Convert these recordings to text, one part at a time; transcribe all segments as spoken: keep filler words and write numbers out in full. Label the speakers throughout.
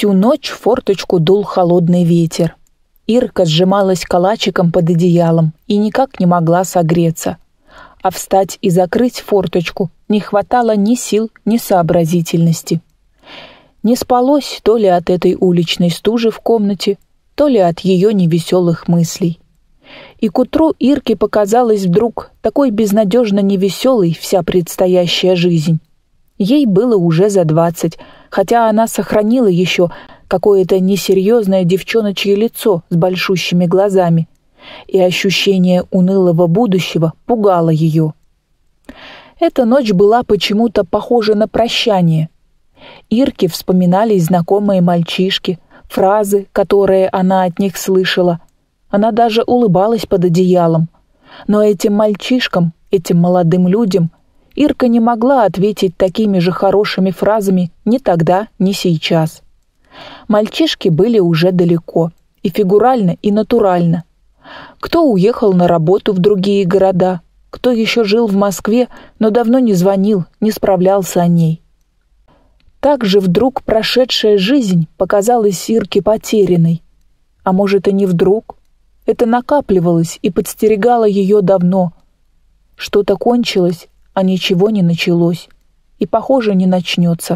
Speaker 1: Всю ночь в форточку дул холодный ветер. Ирка сжималась калачиком под одеялом и никак не могла согреться. А встать и закрыть форточку не хватало ни сил, ни сообразительности. Не спалось то ли от этой уличной стужи в комнате, то ли от ее невеселых мыслей. И к утру Ирке показалась вдруг такой безнадежно невеселой вся предстоящая жизнь. Ей было уже за двадцать, хотя она сохранила еще какое-то несерьезное девчоночье лицо с большущими глазами, и ощущение унылого будущего пугало ее. Эта ночь была почему-то похожа на прощание. Ирке вспоминались знакомые мальчишки, фразы, которые она от них слышала. Она даже улыбалась под одеялом. Но этим мальчишкам, этим молодым людям Ирка не могла ответить такими же хорошими фразами ни тогда, ни сейчас. Мальчишки были уже далеко, и фигурально, и натурально. Кто уехал на работу в другие города, кто еще жил в Москве, но давно не звонил, не справлялся о ней. Так же вдруг прошедшая жизнь показалась Ирке потерянной. А может, и не вдруг. Это накапливалось и подстерегало ее давно. Что-то кончилось, а ничего не началось. И, похоже, не начнется.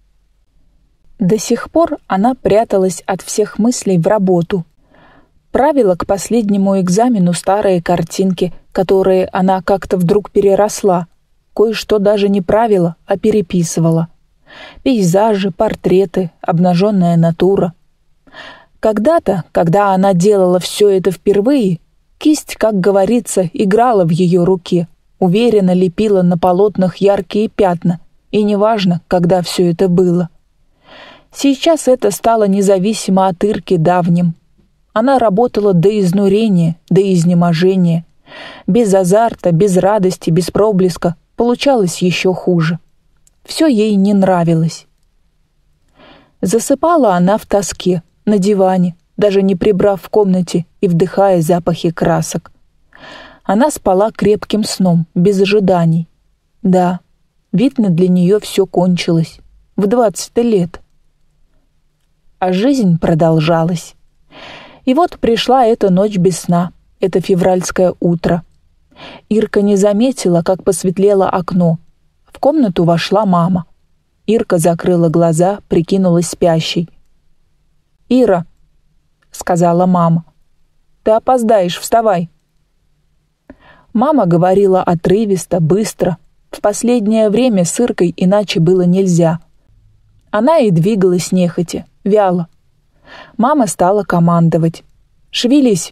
Speaker 1: До сих пор она пряталась от всех мыслей в работу. Правила к последнему экзамену старые картинки, которые она как-то вдруг переросла. Кое-что даже не правила, а переписывала. Пейзажи, портреты, обнаженная натура. Когда-то, когда она делала все это впервые, кисть, как говорится, играла в ее руке, уверенно лепила на полотнах яркие пятна, и неважно, когда все это было. Сейчас это стало независимо от Ирки давним. Она работала до изнурения, до изнеможения. Без азарта, без радости, без проблеска получалось еще хуже. Все ей не нравилось. Засыпала она в тоске, на диване, даже не прибрав в комнате и вдыхая запахи красок. Она спала крепким сном, без ожиданий. Да, видно, для нее все кончилось. В двадцать лет. А жизнь продолжалась. И вот пришла эта ночь без сна, это февральское утро. Ирка не заметила, как посветлело окно. В комнату вошла мама. Ирка закрыла глаза, прикинулась спящей. «Ира», — сказала мама, — «ты опоздаешь, вставай». Мама говорила отрывисто, быстро. В последнее время с Иркой иначе было нельзя. Она и двигалась нехотя, вяло. Мама стала командовать. «Шевелись».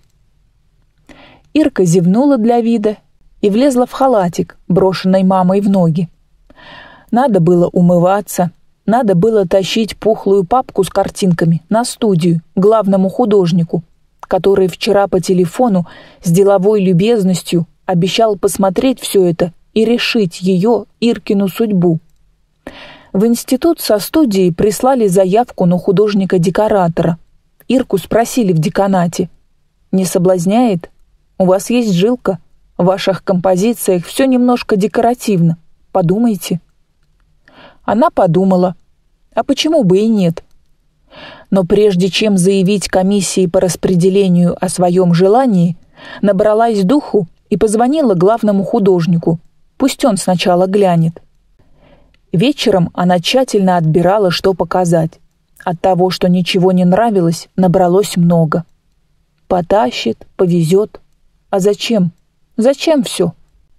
Speaker 1: Ирка зевнула для вида и влезла в халатик, брошенный мамой в ноги. Надо было умываться, надо было тащить пухлую папку с картинками на студию к главному художнику, который вчера по телефону с деловой любезностью обещал посмотреть все это и решить ее, Иркину, судьбу. В институт со студией прислали заявку на художника-декоратора. Ирку спросили в деканате: «Не соблазняет? У вас есть жилка. В ваших композициях все немножко декоративно. Подумайте». Она подумала, а почему бы и нет? Но прежде чем заявить комиссии по распределению о своем желании, набралась духу и позвонила главному художнику. Пусть он сначала глянет. Вечером она тщательно отбирала, что показать. От того, что ничего не нравилось, набралось много. Потащит, повезет. А зачем? Зачем все?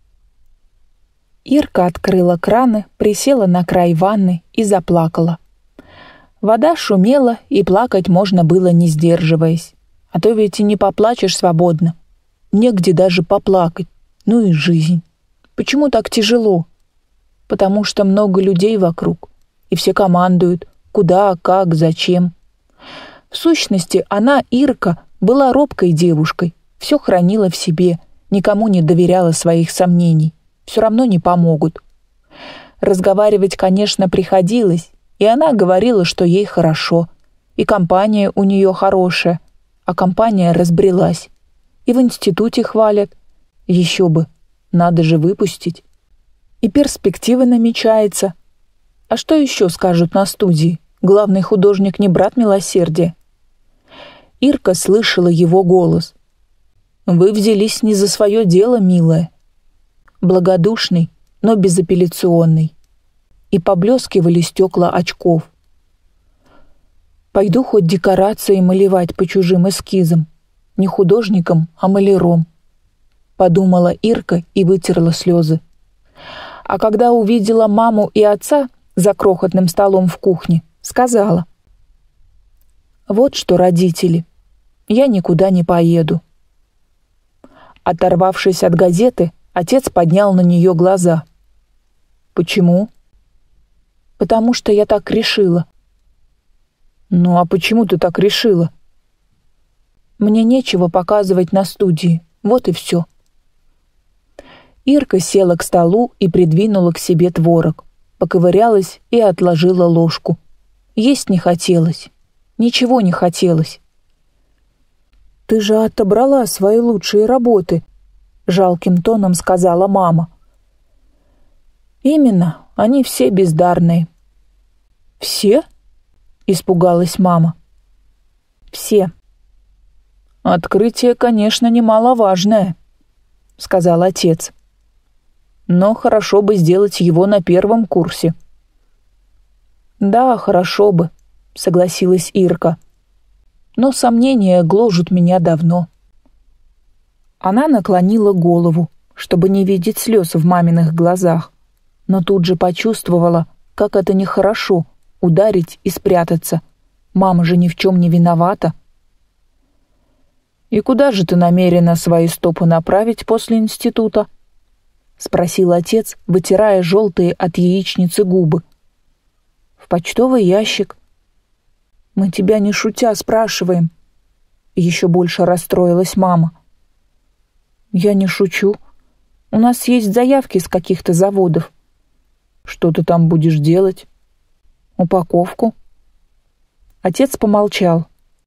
Speaker 1: Ирка открыла краны, присела на край ванны и заплакала. Вода шумела, и плакать можно было, не сдерживаясь. А то ведь и не поплачешь свободно. Негде даже поплакать. Ну и жизнь. Почему так тяжело? Потому что много людей вокруг, и все командуют, куда, как, зачем. В сущности, она, Ирка, была робкой девушкой, все хранила в себе, никому не доверяла своих сомнений. Все равно не помогут. Разговаривать, конечно, приходилось, и она говорила, что ей хорошо, и компания у нее хорошая, а компания разбрелась. И в институте хвалят. Еще бы, надо же выпустить. И перспективы намечается. А что еще скажут на студии? Главный художник не брат милосердия. Ирка слышала его голос. «Вы взялись не за свое дело, милая». Благодушный, но безапелляционный. И поблескивали стекла очков. «Пойду хоть декорации малевать по чужим эскизам. Не художником, а маляром», — подумала Ирка и вытерла слезы. А когда увидела маму и отца за крохотным столом в кухне, сказала: «Вот что, родители, я никуда не поеду». Оторвавшись от газеты, отец поднял на нее глаза. «Почему?» «Потому что я так решила». «Ну а почему ты так решила?» «Мне нечего показывать на студии, вот и все». Ирка села к столу и придвинула к себе творог, поковырялась и отложила ложку. Есть не хотелось, ничего не хотелось. «Ты же отобрала свои лучшие работы», — жалким тоном сказала мама. «Именно, они все бездарные». «Все?» — испугалась мама. «Все». «Открытие, конечно, немаловажное», — сказал отец. «Но хорошо бы сделать его на первом курсе». «Да, хорошо бы», — согласилась Ирка. «Но сомнения гложут меня давно». Она наклонила голову, чтобы не видеть слез в маминых глазах, но тут же почувствовала, как это нехорошо — ударить и спрятаться. Мама же ни в чем не виновата. «И куда же ты намерена свои стопы направить после института?» — спросил отец, вытирая желтые от яичницы губы. «В почтовый ящик». «Мы тебя не шутя спрашиваем». Еще больше расстроилась мама. «Я не шучу. У нас есть заявки с каких-то заводов». «Что ты там будешь делать?» «Упаковку». Отец помолчал.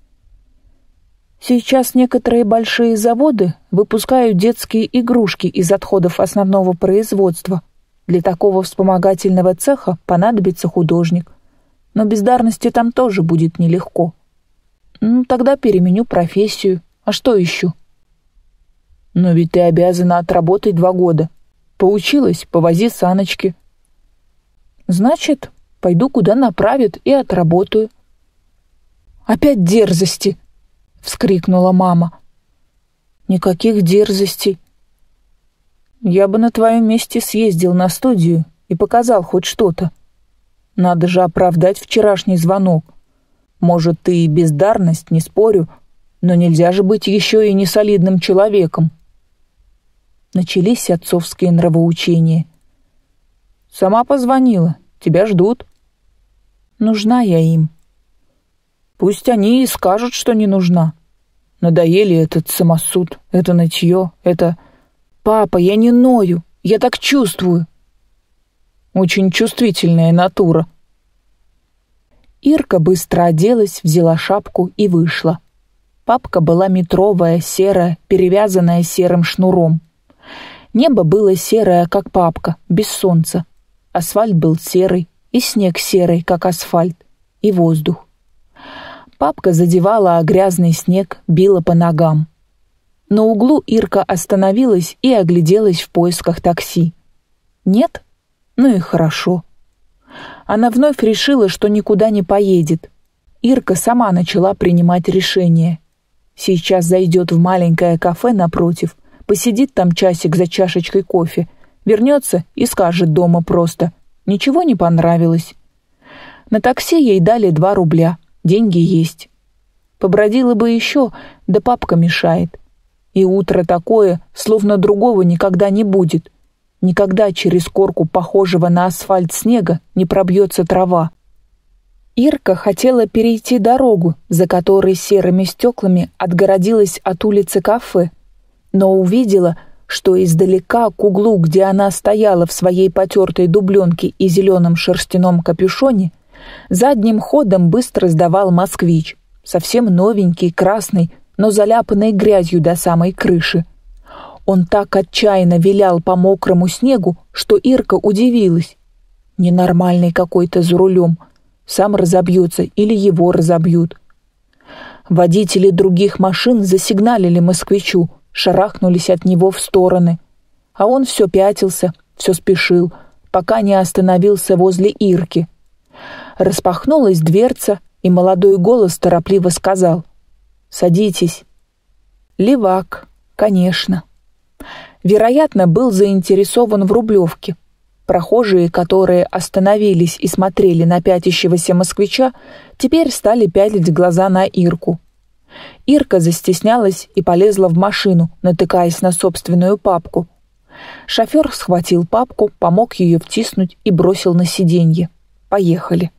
Speaker 1: «Сейчас некоторые большие заводы выпускают детские игрушки из отходов основного производства. Для такого вспомогательного цеха понадобится художник. Но бездарности там тоже будет нелегко. Ну, тогда переменю профессию. А что ищу?» «Но ведь ты обязана отработать два года. Поучилась, повози саночки». «Значит, пойду куда направят и отработаю». «Опять дерзости!» — вскрикнула мама. «Никаких дерзостей. Я бы на твоем месте съездил на студию и показал хоть что-то. Надо же оправдать вчерашний звонок. Может, ты и бездарность, не спорю, но нельзя же быть еще и несолидным человеком». Начались отцовские нравоучения. «Сама позвонила, тебя ждут». «Нужна я им». «Пусть они и скажут, что не нужна. Надоели этот самосуд, это нытье, это...» «Папа, я не ною, я так чувствую». «Очень чувствительная натура». Ирка быстро оделась, взяла шапку и вышла. Папка была метровая, серая, перевязанная серым шнуром. Небо было серое, как папка, без солнца. Асфальт был серый, и снег серый, как асфальт, и воздух. Папка задевала, а грязный снег била по ногам. На углу Ирка остановилась и огляделась в поисках такси. Нет? Ну и хорошо. Она вновь решила, что никуда не поедет. Ирка сама начала принимать решение. Сейчас зайдет в маленькое кафе напротив, посидит там часик за чашечкой кофе, вернется и скажет дома просто: «Ничего не понравилось». На такси ей дали два рубля. Деньги есть. Побродила бы еще, да папка мешает. И утро такое, словно другого никогда не будет. Никогда через корку похожего на асфальт снега не пробьется трава. Ирка хотела перейти дорогу, за которой серыми стеклами отгородилась от улицы кафе, но увидела, что издалека к углу, где она стояла в своей потертой дубленке и зеленом шерстяном капюшоне, задним ходом быстро сдавал москвич, совсем новенький, красный, но заляпанный грязью до самой крыши. Он так отчаянно вилял по мокрому снегу, что Ирка удивилась. Ненормальный какой-то за рулем. сам разобьется или его разобьют. Водители других машин засигналили москвичу, шарахнулись от него в стороны. А он все пятился, все спешил, пока не остановился возле Ирки. Распахнулась дверца, и молодой голос торопливо сказал: «Садитесь». Левак, конечно. Вероятно, был заинтересован в Рублевке. Прохожие, которые остановились и смотрели на пятящегося москвича, теперь стали пялить глаза на Ирку. Ирка застеснялась и полезла в машину, натыкаясь на собственную папку. Шофер схватил папку, помог ее втиснуть и бросил на сиденье. «Поехали».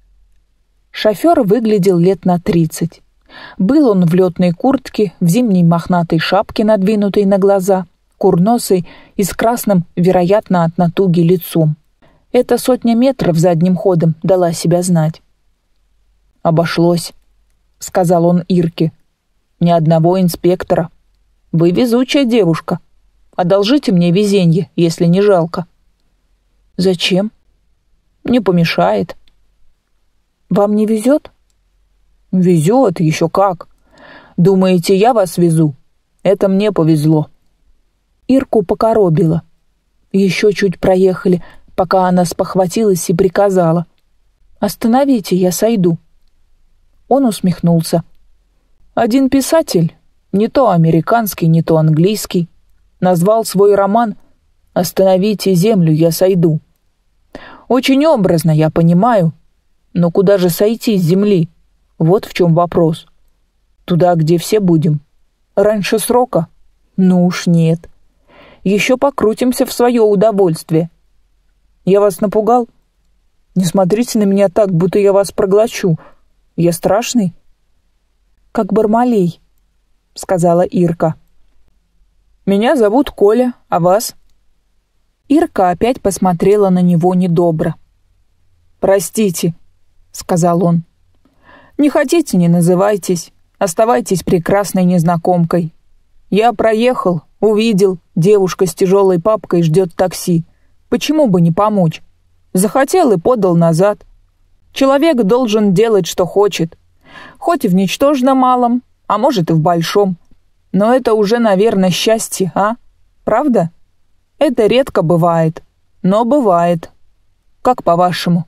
Speaker 1: Шофер выглядел лет на тридцать. Был он в летной куртке, в зимней мохнатой шапке, надвинутой на глаза, курносой и с красным, вероятно, от натуги лицом. Эта сотня метров задним ходом дала себя знать. «Обошлось», — сказал он Ирке. «Ни одного инспектора. Вы везучая девушка. Одолжите мне везенье, если не жалко». «Зачем?» «Не помешает». «Вам не везет?» «Везет, еще как. Думаете, я вас везу? Это мне повезло». Ирку покоробило. Еще чуть проехали, пока она спохватилась и приказала: «Остановите, я сойду». Он усмехнулся. Один писатель, не то американский, не то английский, назвал свой роман «Остановите землю, я сойду». Очень образно, я понимаю, но куда же сойти с земли? Вот в чем вопрос. Туда, где все будем. Раньше срока? Ну уж нет. Еще покрутимся в свое удовольствие. Я вас напугал? Не смотрите на меня так, будто я вас проглочу. Я страшный? Как Бармалей, сказала Ирка. Меня зовут Коля, а вас? Ирка опять посмотрела на него недобро. «Простите», — сказал он. «Не хотите, не называйтесь. Оставайтесь прекрасной незнакомкой. Я проехал, увидел, девушка с тяжелой папкой ждет такси. Почему бы не помочь? Захотел и подал назад. Человек должен делать, что хочет. Хоть и в ничтожно малом, а может и в большом. Но это уже, наверное, счастье, а? Правда? Это редко бывает, но бывает. Как по-вашему?»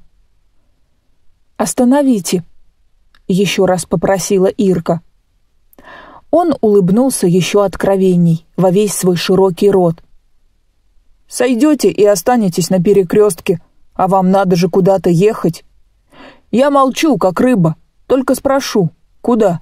Speaker 1: «Остановите», — еще раз попросила Ирка. Он улыбнулся еще откровенней, во весь свой широкий рот. «Сойдете и останетесь на перекрестке, а вам надо же куда-то ехать. Я молчу, как рыба, только спрошу, куда?»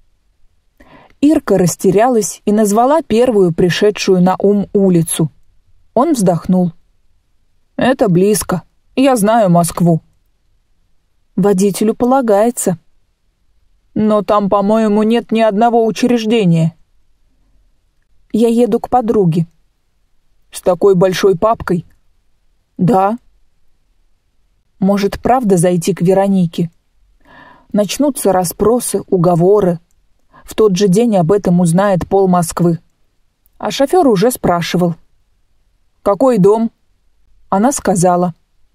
Speaker 1: Ирка растерялась и назвала первую пришедшую на ум улицу. Он вздохнул. «Это близко. Я знаю Москву». «Водителю полагается». «Но там, по-моему, нет ни одного учреждения». «Я еду к подруге». «С такой большой папкой?» «Да». «Может, правда зайти к Веронике? Начнутся расспросы, уговоры. В тот же день об этом узнает пол Москвы». А шофер уже спрашивал. «Какой дом?» Она сказала.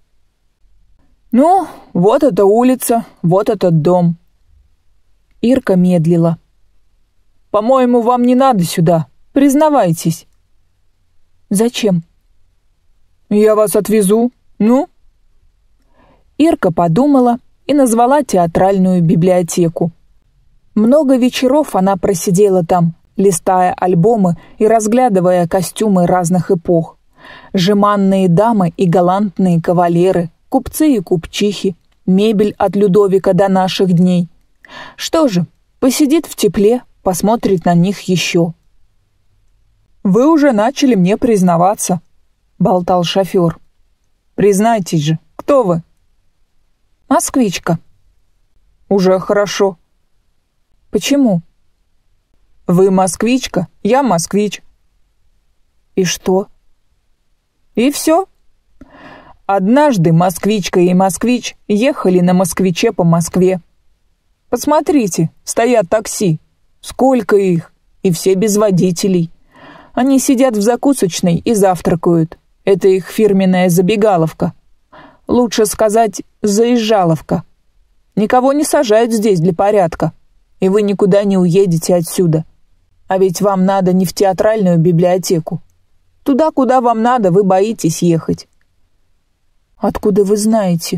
Speaker 1: «Ну, вот эта улица, вот этот дом». Ирка медлила. «По-моему, вам не надо сюда. Признавайтесь». «Зачем?» «Я вас отвезу. Ну?» Ирка подумала и назвала театральную библиотеку. Много вечеров она просидела там, листая альбомы и разглядывая костюмы разных эпох. Жеманные дамы и галантные кавалеры, купцы и купчихи, мебель от Людовика до наших дней. Что же, посидит в тепле, посмотрит на них еще. «Вы уже начали мне признаваться», — болтал шофер. «Признайтесь же, кто вы?» «Москвичка». «Уже хорошо». «Почему?» «Вы москвичка, я москвич». «И что?» «И все. Однажды москвичка и москвич ехали на москвиче по Москве. Посмотрите, стоят такси. Сколько их, и все без водителей. Они сидят в закусочной и завтракают. Это их фирменная забегаловка. Лучше сказать, заезжаловка. Никого не сажают здесь для порядка, и вы никуда не уедете отсюда. А ведь вам надо не в театральную библиотеку. Туда, куда вам надо, вы боитесь ехать». «Откуда вы знаете?»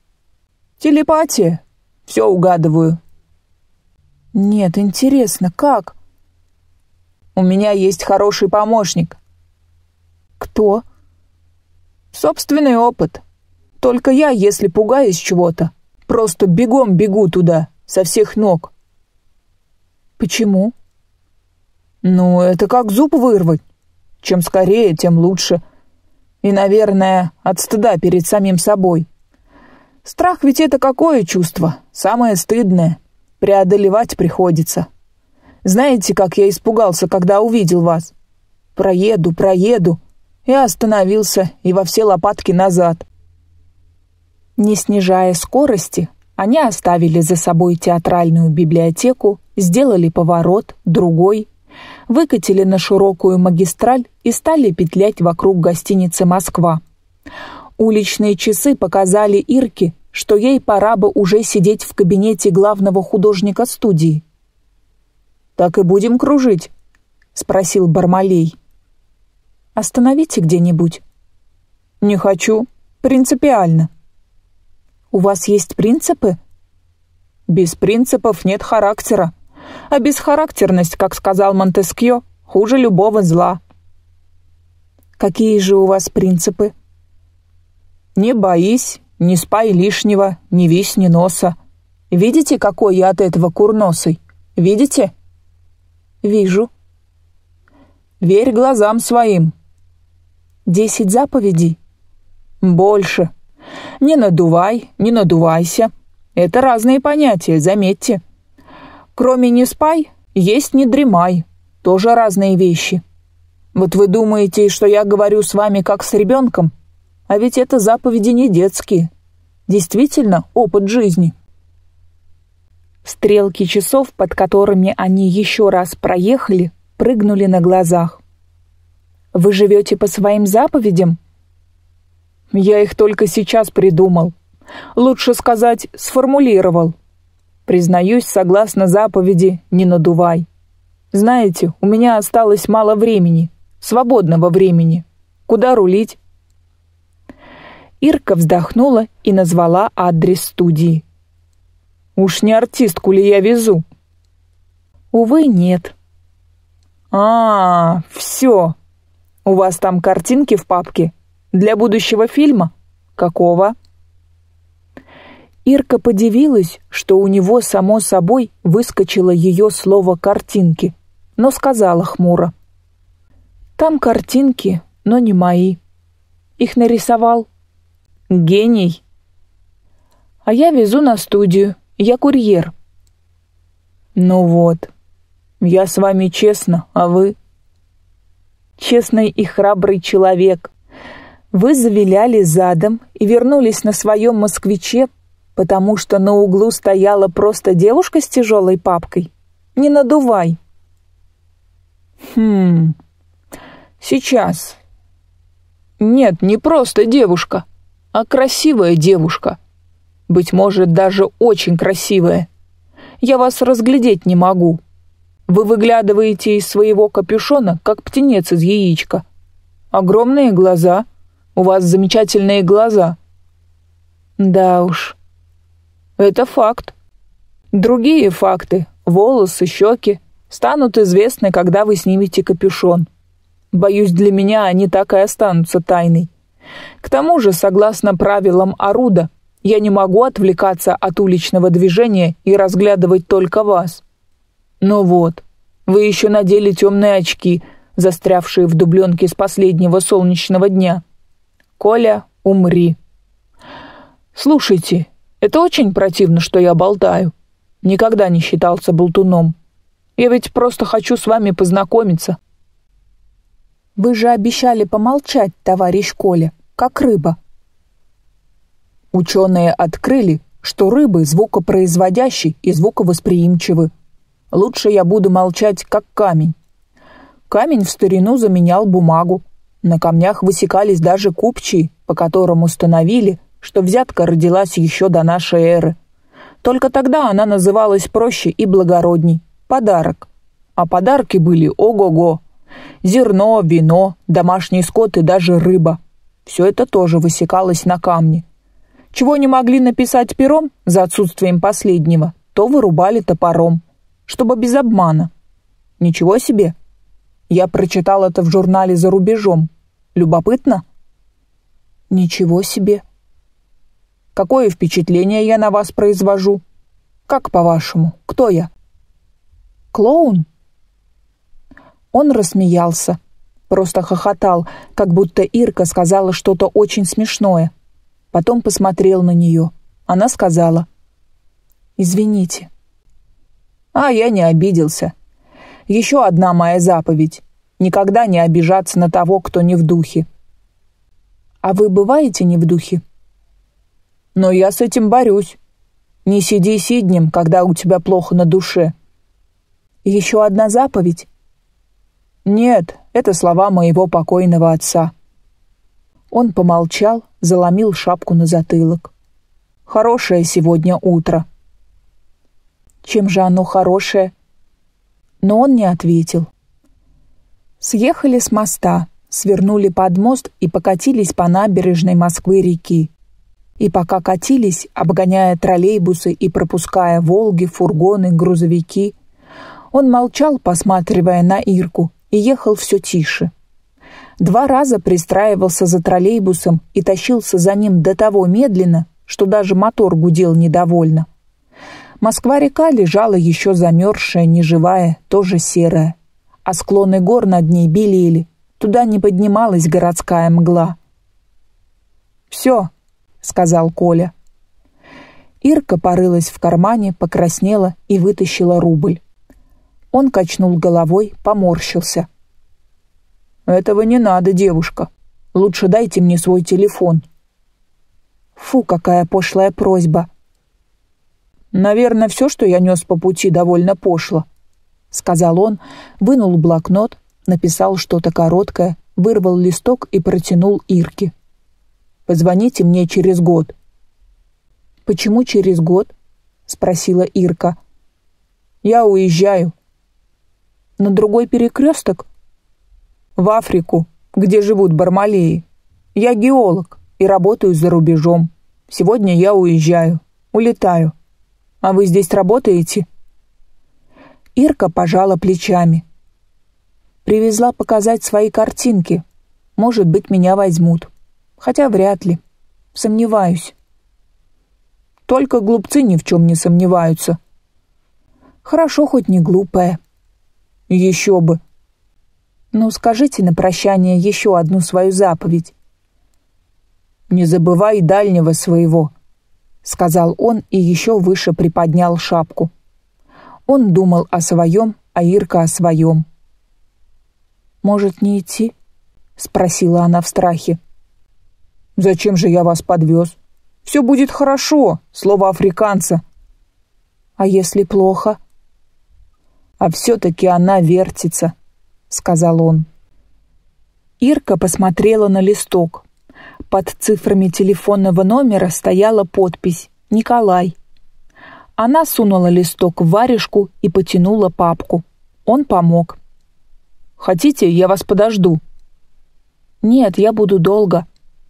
Speaker 1: «Телепатия. Все угадываю». «Нет, интересно, как?» «У меня есть хороший помощник». «Кто?» «Собственный опыт. Только я, если пугаюсь чего-то, просто бегом бегу туда, со всех ног». «Почему?» «Ну, это как зуб вырвать. Чем скорее, тем лучше. И, наверное, от стыда перед самим собой. Страх ведь это какое чувство? Самое стыдное. Преодолевать приходится. Знаете, как я испугался, когда увидел вас? Проеду, проеду. Я остановился и во все лопатки назад». Не снижая скорости, они оставили за собой театральную библиотеку, сделали поворот, другой, выкатили на широкую магистраль и стали петлять вокруг гостиницы «Москва». Уличные часы показали Ирке, что ей пора бы уже сидеть в кабинете главного художника студии. «Так и будем кружить?» — спросил Бармалей. «Остановите где-нибудь». «Не хочу. Принципиально». «У вас есть принципы?» «Без принципов нет характера. А бесхарактерность, как сказал Монтескьё, хуже любого зла». «Какие же у вас принципы?» «Не боись, не спай лишнего, не висни носа. Видите, какой я от этого курносый? Видите?» «Вижу». «Верь глазам своим». «Десять заповедей?» «Больше. Не надувай, не надувайся. Это разные понятия, заметьте. Кроме «не спай», есть «не дремай». Тоже разные вещи. Вот вы думаете, что я говорю с вами как с ребенком? А ведь это заповеди не детские. Действительно, опыт жизни». Стрелки часов, под которыми они еще раз проехали, прыгнули на глазах. «Вы живете по своим заповедям?» «Я их только сейчас придумал. Лучше сказать, сформулировал. Признаюсь, согласно заповеди «не надувай». Знаете, у меня осталось мало времени, свободного времени. Куда рулить?» Ирка вздохнула и назвала адрес студии. «Уж не артистку ли я везу?» «Увы, нет». «А, все. У вас там картинки в папке? Для будущего фильма? Какого?» Ирка подивилась, что у него само собой выскочило ее слово «картинки», но сказала хмуро: «Там картинки, но не мои. Их нарисовал гений. А я везу на студию, я курьер». «Ну вот, я с вами честно, а вы?» «Честный и храбрый человек. Вы завиляли задом и вернулись на своем москвиче, потому что на углу стояла просто девушка с тяжелой папкой? Не надувай». «Хм... Сейчас. Нет, не просто девушка, а красивая девушка. Быть может, даже очень красивая. Я вас разглядеть не могу. Вы выглядываете из своего капюшона, как птенец из яичка. Огромные глаза. У вас замечательные глаза». «Да уж. Это факт. Другие факты, волосы, щеки, станут известны, когда вы снимете капюшон. Боюсь, для меня они так и останутся тайной. К тому же, согласно правилам Оруда, я не могу отвлекаться от уличного движения и разглядывать только вас. Ну вот, вы еще надели темные очки, застрявшие в дубленке с последнего солнечного дня. Коля, умри. Слушайте, это очень противно, что я болтаю. Никогда не считался болтуном. Я ведь просто хочу с вами познакомиться». «Вы же обещали помолчать, товарищ Коля, как рыба». «Ученые открыли, что рыбы звукопроизводящие и звуковосприимчивы. Лучше я буду молчать, как камень. Камень в старину заменял бумагу. На камнях высекались даже купчие, по которым установили, что взятка родилась еще до нашей эры. Только тогда она называлась проще и благородней – подарок. А подарки были ого-го. Зерно, вино, домашний скот и даже рыба. Все это тоже высекалось на камне. Чего не могли написать пером за отсутствием последнего, то вырубали топором, чтобы без обмана. Ничего себе! Я прочитал это в журнале «За рубежом». Любопытно? Ничего себе! Какое впечатление я на вас произвожу? Как, по-вашему, кто я? Клоун? Он рассмеялся, просто хохотал, как будто Ирка сказала что-то очень смешное. Потом посмотрел на нее. Она сказала: «Извините». А я не обиделся. Еще одна моя заповедь — никогда не обижаться на того, кто не в духе. А вы бываете не в духе? Но я с этим борюсь. Не сиди сиднем, когда у тебя плохо на душе. Еще одна заповедь? Нет, это слова моего покойного отца. Он помолчал, заломил шапку на затылок. Хорошее сегодня утро. Чем же оно хорошее? Но он не ответил. Съехали с моста, свернули под мост и покатились по набережной Москвы-реки. И пока катились, обгоняя троллейбусы и пропуская «Волги», фургоны, грузовики, он молчал, посматривая на Ирку, и ехал все тише. Два раза пристраивался за троллейбусом и тащился за ним до того медленно, что даже мотор гудел недовольно. Москва-река лежала еще замерзшая, неживая, тоже серая, а склоны гор над ней белели, туда не поднималась городская мгла. «Все», — сказал Коля. Ирка порылась в кармане, покраснела и вытащила рубль. Он качнул головой, поморщился. «Этого не надо, девушка. Лучше дайте мне свой телефон». Фу, какая пошлая просьба. «Наверное, все, что я нес по пути, довольно пошло», — сказал он, вынул блокнот, написал что-то короткое, вырвал листок и протянул Ирке. «Позвоните мне через год». «Почему через год?» — спросила Ирка. «Я уезжаю». «На другой перекресток?» «В Африку, где живут бармалеи. Я геолог и работаю за рубежом. Сегодня я уезжаю, улетаю. А вы здесь работаете?» Ирка пожала плечами. «Привезла показать свои картинки. Может быть, меня возьмут. Хотя вряд ли. Сомневаюсь». «Только глупцы ни в чем не сомневаются». «Хорошо, хоть не глупая». «Еще бы». «Ну, скажите на прощание еще одну свою заповедь». «Не забывай дальнего своего», — сказал он и еще выше приподнял шапку. Он думал о своем, а Ирка о своем. «Может, не идти?» — спросила она в страхе. «Зачем же я вас подвез? Все будет хорошо, слово африканца». «А если плохо?» «А все-таки она вертится», — сказал он. Ирка посмотрела на листок. Под цифрами телефонного номера стояла подпись «Николай». Она сунула листок в варежку и потянула папку. Он помог. «Хотите, я вас подожду?» «Нет, я буду долго».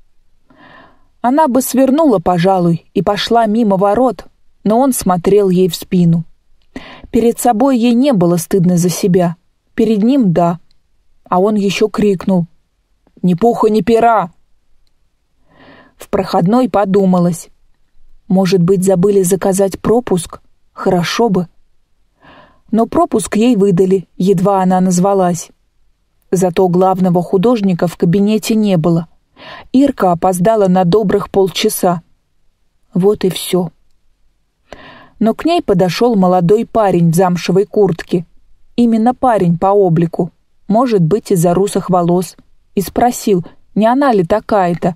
Speaker 1: Она бы свернула, пожалуй, и пошла мимо ворот, но он смотрел ей в спину. Перед собой ей не было стыдно за себя. Перед ним — да. А он еще крикнул: «Ни пуха, ни пера!» В проходной подумалось: может быть, забыли заказать пропуск? Хорошо бы. Но пропуск ей выдали, едва она назвалась. Зато главного художника в кабинете не было. Ирка опоздала на добрых полчаса. Вот и все. Но к ней подошел молодой парень в замшевой куртке. Именно парень по облику, может быть, из-за русых волос, и спросил, не она ли такая-то.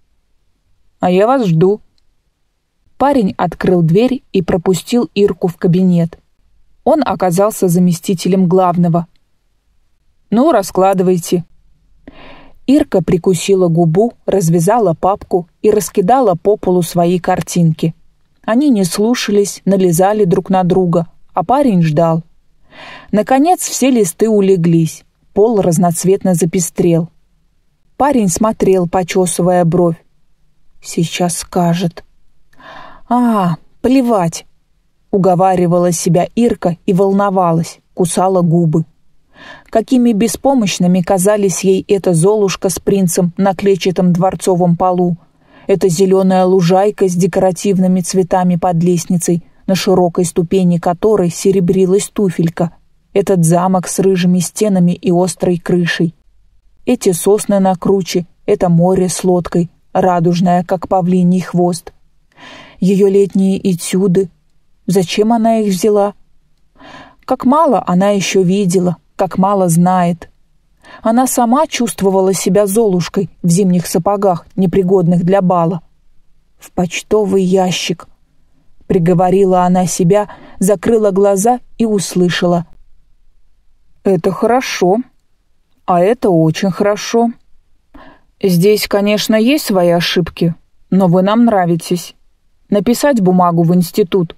Speaker 1: «А я вас жду». Парень открыл дверь и пропустил Ирку в кабинет. Он оказался заместителем главного. «Ну, раскладывайте». Ирка прикусила губу, развязала папку и раскидала по полу свои картинки. Они не слушались, налезали друг на друга, а парень ждал. Наконец все листы улеглись, пол разноцветно запестрел. Парень смотрел, почесывая бровь. «Сейчас скажет». «А, плевать», — уговаривала себя Ирка и волновалась, кусала губы. Какими беспомощными казались ей эта Золушка с принцем на клетчатом дворцовом полу, эта зеленая лужайка с декоративными цветами под лестницей, на широкой ступени которой серебрилась туфелька, этот замок с рыжими стенами и острой крышей, эти сосны на круче, это море с лодкой, радужное, как павлиний хвост. Ее летние этюды. Зачем она их взяла? Как мало она еще видела, как мало знает. Она сама чувствовала себя Золушкой в зимних сапогах, непригодных для бала. «В почтовый ящик», — приговорила она себя, закрыла глаза и услышала. «Это хорошо, а это очень хорошо. Здесь, конечно, есть свои ошибки, но вы нам нравитесь. Написать бумагу в институт».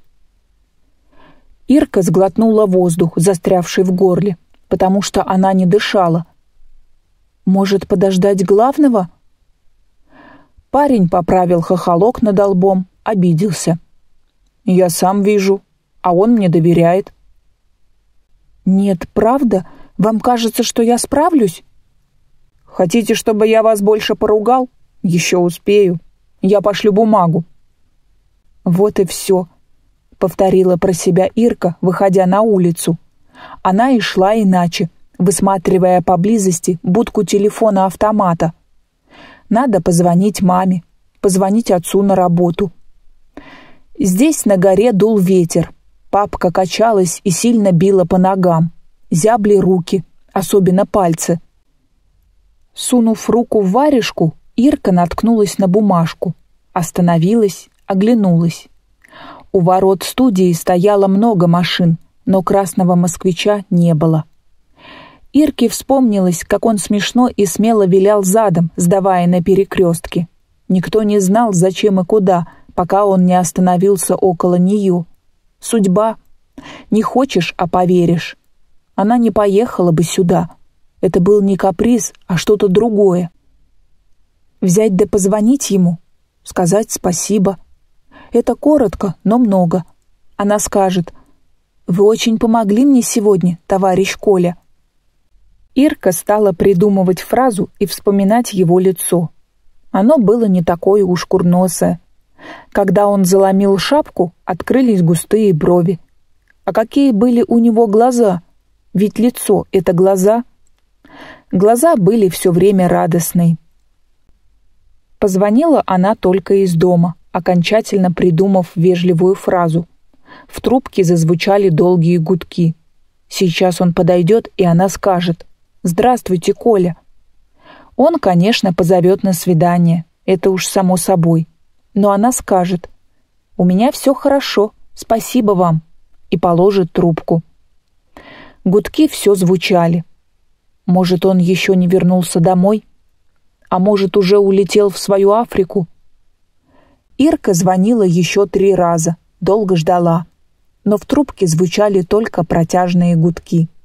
Speaker 1: Ирка сглотнула воздух, застрявший в горле, потому что она не дышала. «Может, подождать главного?» Парень поправил хохолок над лбом, обиделся. «Я сам вижу, а он мне доверяет». «Нет, правда? Вам кажется, что я справлюсь?» «Хотите, чтобы я вас больше поругал? Еще успею. Я пошлю бумагу». «Вот и все», — повторила про себя Ирка, выходя на улицу. Она и шла иначе, высматривая поблизости будку телефона-автомата. Надо позвонить маме, позвонить отцу на работу. Здесь на горе дул ветер. Папка качалась и сильно била по ногам. Зябли руки, особенно пальцы. Сунув руку в варежку, Ирка наткнулась на бумажку. Остановилась, оглянулась. У ворот студии стояло много машин, но красного москвича не было. Ирке вспомнилось, как он смешно и смело вилял задом, сдавая на перекрестке. Никто не знал, зачем и куда, пока он не остановился около нее. Судьба. Не хочешь, а поверишь. Она не поехала бы сюда. Это был не каприз, а что-то другое. Взять да позвонить ему, сказать спасибо. Это коротко, но много. Она скажет: «Вы очень помогли мне сегодня, товарищ Коля». Ирка стала придумывать фразу и вспоминать его лицо. Оно было не такое уж курносое. Когда он заломил шапку, открылись густые брови. А какие были у него глаза? Ведь лицо — это глаза. Глаза были все время радостные. Позвонила она только из дома, окончательно придумав вежливую фразу. В трубке зазвучали долгие гудки. Сейчас он подойдет, и она скажет: «Здравствуйте, Коля». Он, конечно, позовет на свидание, это уж само собой. Но она скажет: «У меня все хорошо, спасибо вам», и положит трубку. Гудки все звучали. Может, он еще не вернулся домой? А может, уже улетел в свою Африку? Ирка звонила еще три раза, долго ждала. Но в трубке звучали только протяжные гудки.